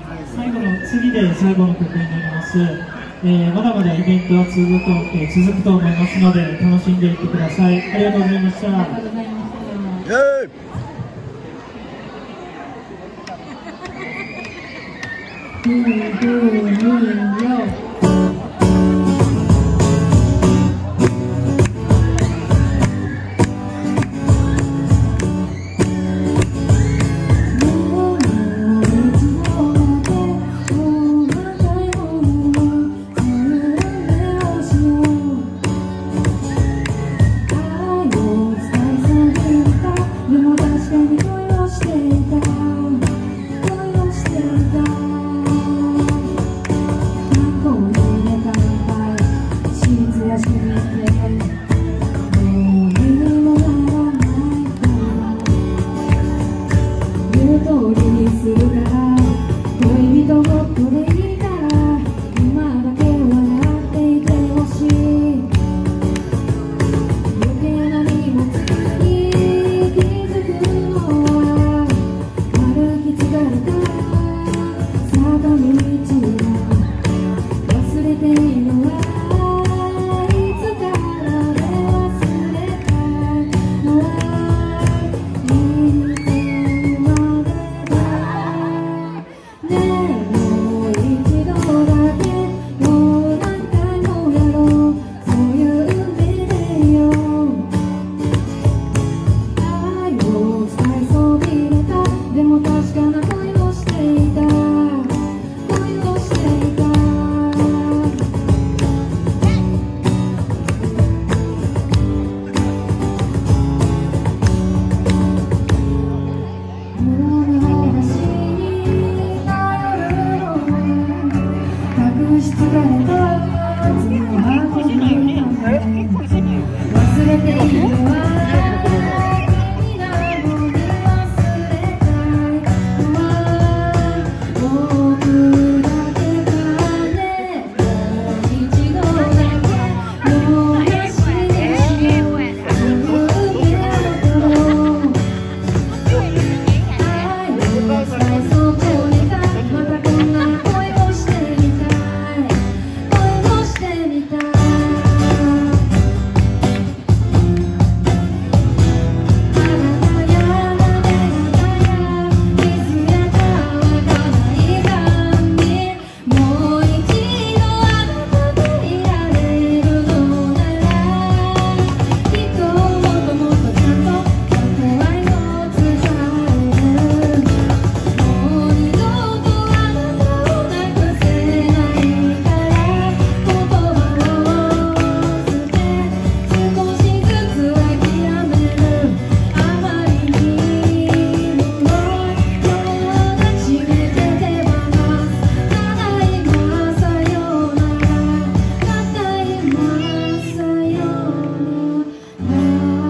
次で最後の曲になります。まだまだイベントは続くと思いますので楽しんでいってください。ありがとうございました。 ありがとうございました。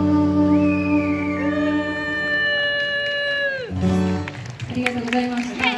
ありがとうございました。